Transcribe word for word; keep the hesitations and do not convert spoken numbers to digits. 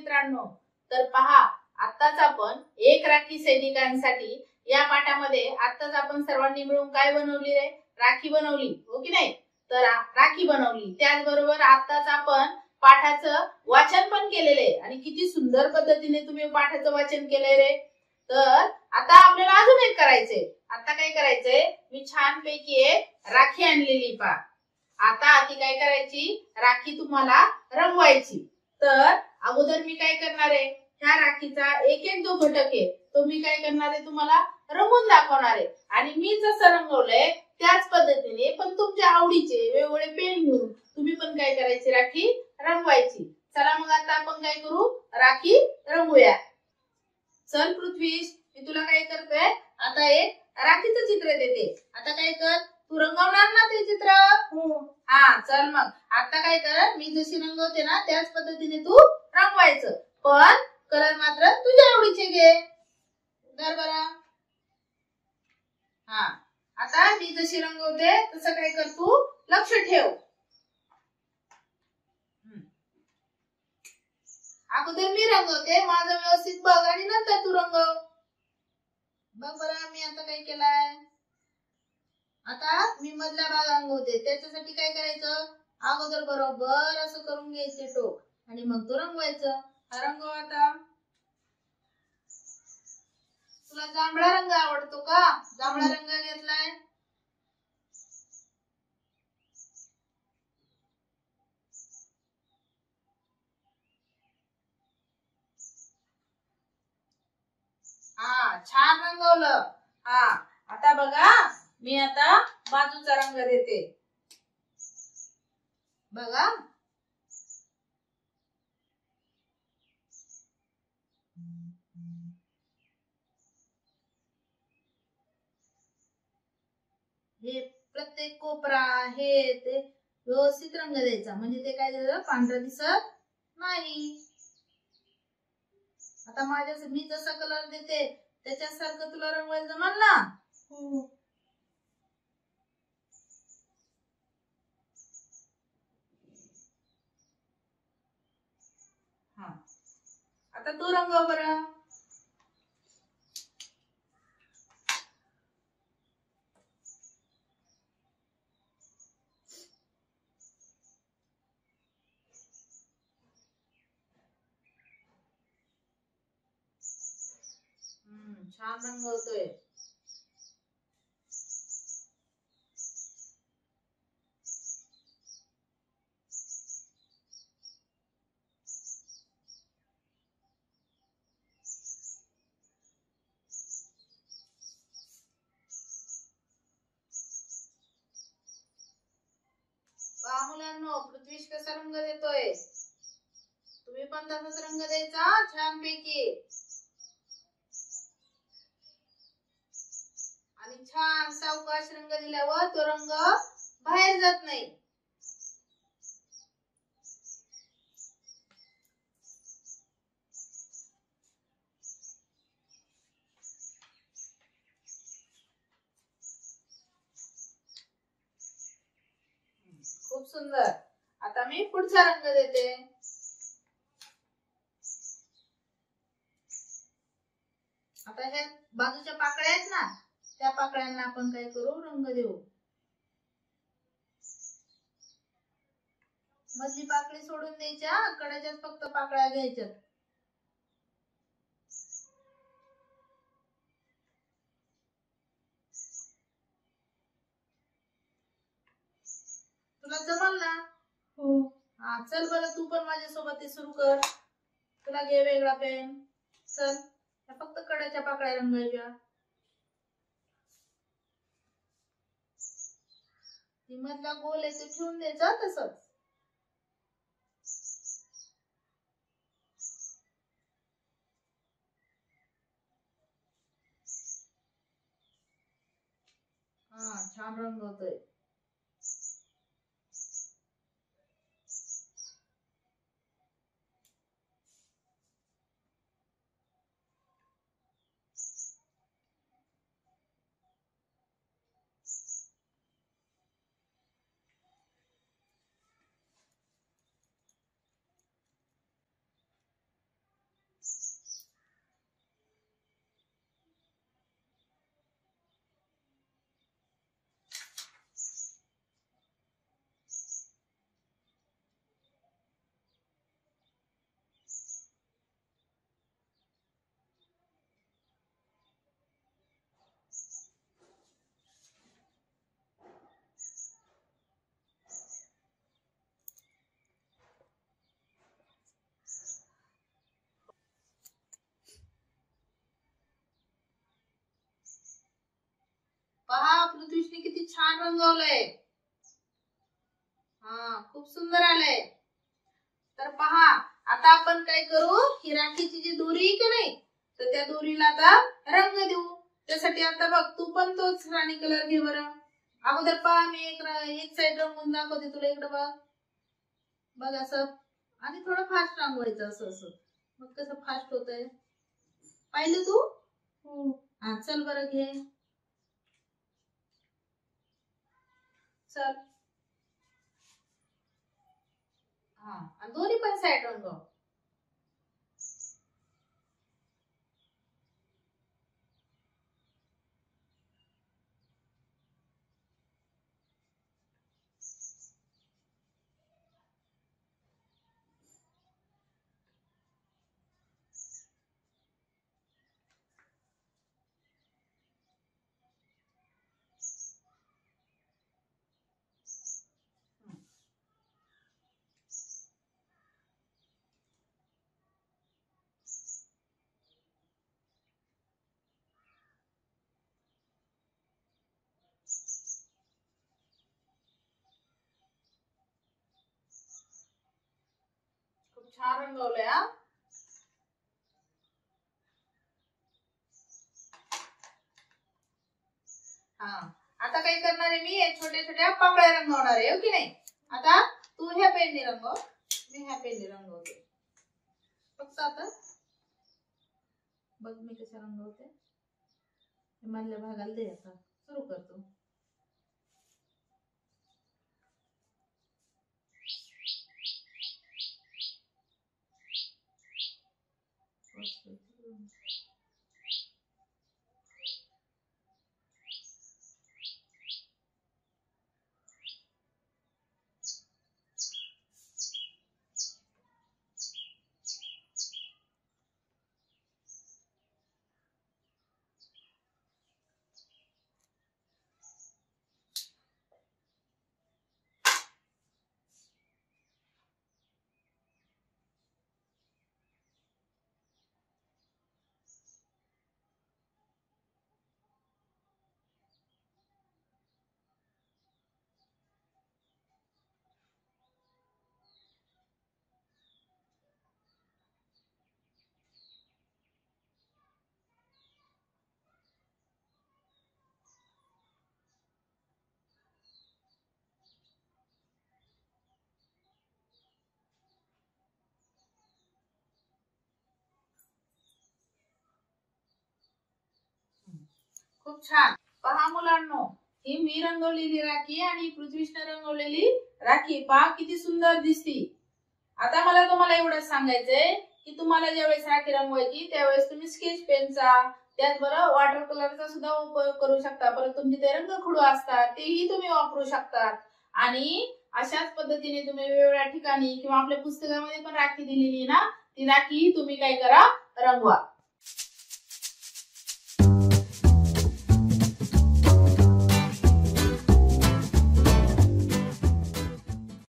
मित्रांनो, तर पहा आत्ताच आपण एक राखी सैनिकांसाठी या पाठामध्ये आत्ताच आपण सर्वांनी मिळून काय बनवली रे? राखी बनवली, हो की नाही? तर राखी बनवली, त्याचबरोबर आत्ताच आपण पाठाचं वाचन पण केलेलं आहे आणि किती सुंदर पद्धतीने तुम्ही पाठाचं वाचन केलंय रे. तर आता आपल्याला अजून एक करायचंय. आता काय करायचंय? मी छान पैकी एक राखी आणलेली पहा. आता ती काय करायची? राखी तुम्हाला रंगवायची. तर अगोदर मी काय करणार आहे? ह्या राखीचा एक एक जो घटक आहे तो मी काय करणार आहे? तुम्हाला रंगवून दाखवणार आहे. आणि मी जसं रंगवलंय त्याच पद्धतीने पण तुमच्या आवडीचे वेगवेगळे पेन घेऊन तुम्ही पण काय करायची? राखी रंगवायची. चला मग आता आपण काय करू? राखी रंगूया. चल पृथ्वीश, मी तुला काय करते? आता एक राखीचं चित्र देते. आता काय कर? तू रंगवणार ना ते चित्र? हो. हा चल मग आता काय कर? मी जशी रंगवते ना त्याच पद्धतीने तू रंगवायचं, पण कलर मात्र तुझ्या आवडीचे घे. धर बरा. हा आता मी जशी रंगवते तसं काय कर? तू लक्ष ठेव. अगोदर मी रंगवते, माझं व्यवस्थित बघ आणि नंतर तू रंगव. बघ बरं मी आता काय केलंय? आता मी मधला भाग रंगवते. त्याच्यासाठी काय करायचं? अगोदर बरोबर असं करून घ्यायचे टोक आणि मग तो रंगवायचं. हा रंगव आता. तुला जांभळा रंग आवडतो का? जांभळा रंग घेतलाय. हा छान रंगवलं. हा आता बघा मी आता बाजूचा रंग देते. बघा. हे प्रत्येक कोपरा हे ते व्यवस्थित रंग द्यायचा, म्हणजे ते काय झालं? पांढरं दिसत नाही. आता माझ्या मी जसा कलर देते त्याच्यासारखं तुला रंगवायला जमल ना? हो. हा आता तू रंगव बरं. हम्म छान रंगवतोय. पहा मुलांनो, पृथ्वीश कसा रंग देतोय. तुम्ही पण तसाच रंग द्यायचा छान पैकी. आणि छान सावकाश रंग दिल्यावर तो रंग बाहेर जात नाही. खूप सुंदर. आता मी पुढचा रंग देते. आता ह्या बाजूच्या पाकळ्या आहेत ना, त्या पाकळ्यांना आपण काय करू? रंग देऊ. मधली पाकळी सोडून द्यायच्या, कडेच्याच फक्त पाकळ्या घ्यायच्या. तुला जमल ना? हो. हा चल बरं तू पण माझ्यासोबत ते सुरू कर. तुला घे वेगळा पेन. चल फक्त कडेच्या पाकळ्या रंगायच्या. ती मधला गोल आहे ते ठेवून द्यायचा तसंच. हा छान रंग होतोय. छान रंगवलंय. हा खूप सुंदर आलंय. तर पहा आता आपण काय करू, ही राखीची जी दोरी आहे की नाही, तर त्या दोरीला आता रंग देऊ. त्यासाठी आता बघ तू पण तोच राणी कलर घे बरं. अगोदर पहा मी एक एक साइड रंगवून दाखवते तुला. इकडे बघ बघ असं, आणि थोडं फास्ट रंगवायचं असं असं. मग कसं फास्ट होतंय पाहिलं तू. हा चल बरं घे चल. हा दोन्ही पण साइड रंगव. खूप छान रंगवलंय. हा हा आता काय करणार आहे, मी छोट्या छोट्या पाकळ्या रंगवणार आहे हो की नाही. आता तू ह्या पेनने रंगव, मी ह्या पेनने रंगवते. फक्त आता बघ मी कशा रंगवते. मधल्या भागाला दे. आता सुरू करतो. खूप छान. पहा मुलांनो, ही मी रंगवलेली राखी आणि पृथ्वीशने रंगवलेली राखी पहा किती सुंदर दिसती. आता मला तुम्हाला एवढंच सांगायचंय की तुम्हाला ज्यावेळेस राखी रंगवायची त्यावेळेस तुम्ही स्केच पेनचा, त्याचबरोबर वॉटर कलरचा सुद्धा उपयोग करू शकता. परत तुमचे ते रंगखडू असतात तेही तुम्ही वापरू शकता. आणि अशाच पद्धतीने तुम्ही वेगवेगळ्या ठिकाणी किंवा आपल्या पुस्तकामध्ये पण राखी दिलेली ना, ती राखी तुम्ही काय करा, रंगवा.